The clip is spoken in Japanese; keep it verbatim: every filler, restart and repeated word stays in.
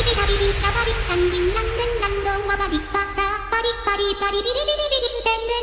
タビリタバリスタンビンランデンランドワバリパタパリパリパリビリビリビリステンデ